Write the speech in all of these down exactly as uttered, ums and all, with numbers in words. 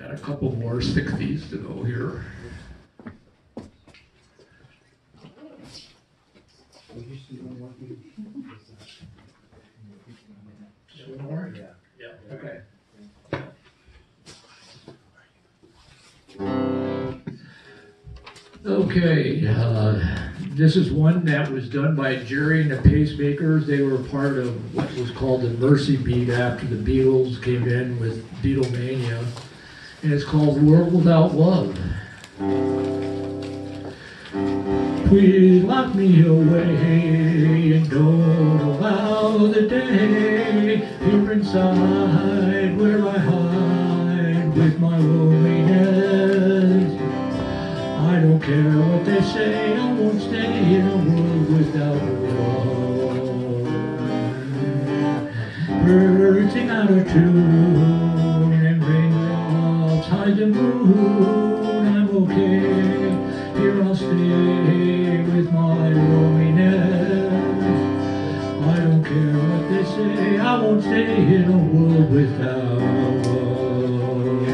Got a couple more sixties to go here. One more? Yeah. Yeah. Okay. Okay, uh, this is one that was done by Jerry and the Pacemakers. They were part of what was called the Mercy Beat after the Beatles came in with Beatlemania. And it's called World Without Love. Please lock me away and don't allow the day here inside where I hide with my loneliness. I don't care what they say, I won't stay in a world without love. Birds sing out of tune and raindrops hide the moon. I'm okay, here I'll stay with my loneliness. I don't care what they say, I won't stay in a world without love.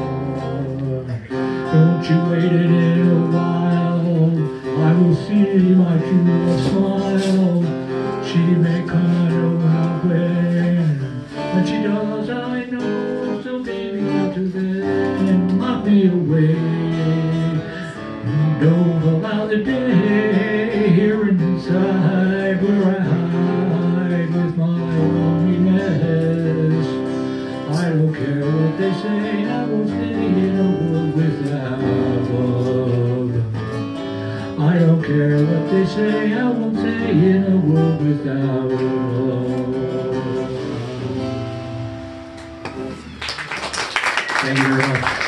Don't you wait a little while, I will see my true love smile. She may come out of my way, when she does I know, so baby up to then, lock me away. Don't allow the day here inside where I hide with my loneliness. I don't care what they say, I won't stay in a world without love. I don't care what they say, I won't stay in a world without love. Thank you very much.